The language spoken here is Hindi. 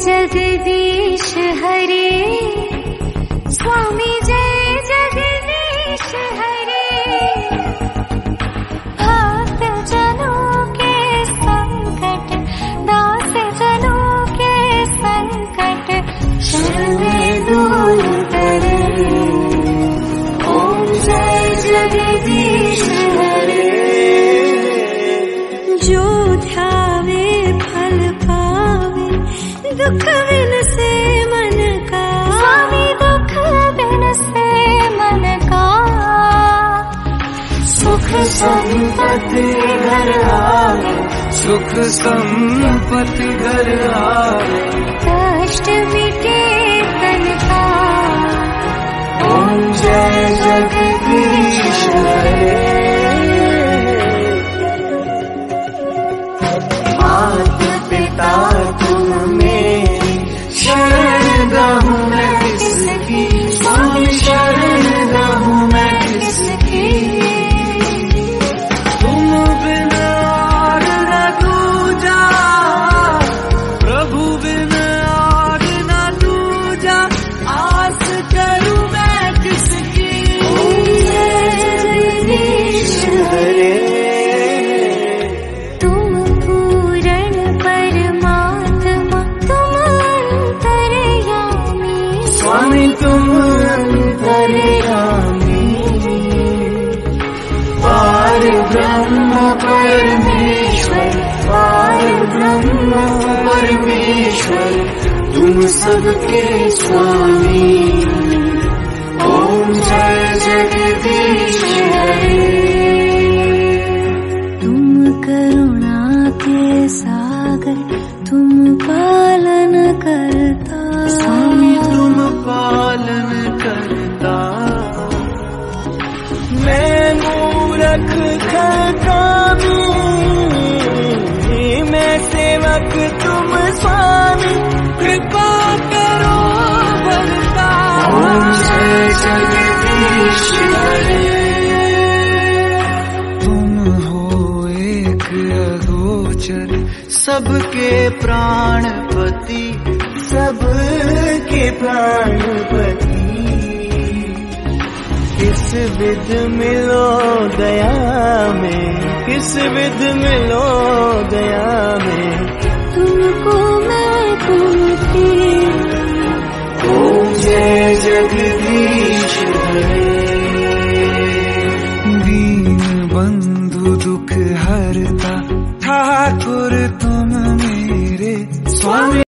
जगदीश हरे, स्वामी जय जगदीश हरे। भक्त जनों के संकट, दास जनों के संकट, शरण में दूर करे। ओम जय जगदीश हरे। जो ध्यावे फल पावे, दुख बिन से मन का। स्वामी दुख बिन से मन का। सुख संपत्ति घर आवे, सुख संपत्ति घर आवे। कष्ट मिटे तन का। ओम जय जगदीश हरे। मात पिता तुम मेरी, शरण गहूँ मैं किसकी। स्वामी शरण गहूँ मैं किसकी। तुम बिन और न दूजा, प्रभु बिन और न दूजा। आस करूँ मैं किसकी। ओम जय जगदीश हरे। तुम पूर्ण परमात्मा, तुम अंतर्यामी। स्वामी तुम अंतर्यामी। पार ब्रह्म परमेश्वर, पार ब्रह्म परमेश्वर। तुम सबके स्वामी। ओम जय जगदीश हरे। तुम करुणा के सागर, तुम पालन करता। स्वामी तुम पालन करता। मैं मूर्ख खगामी, मैं सेवक तुम स्वामी। कृपा करो बलता। ओम जय जगदीश हरे। तुम हो एक अगोचर, सबके प्राणपति, सबके प्राणपति। किस विध मिलो दया में, किस विध मिलो दया में। तुमको मैं तुम थी। ओम जय जगदीश हरे। दीन बंधु दुख हरता, ठाकुर तुम मेरे। स्वामी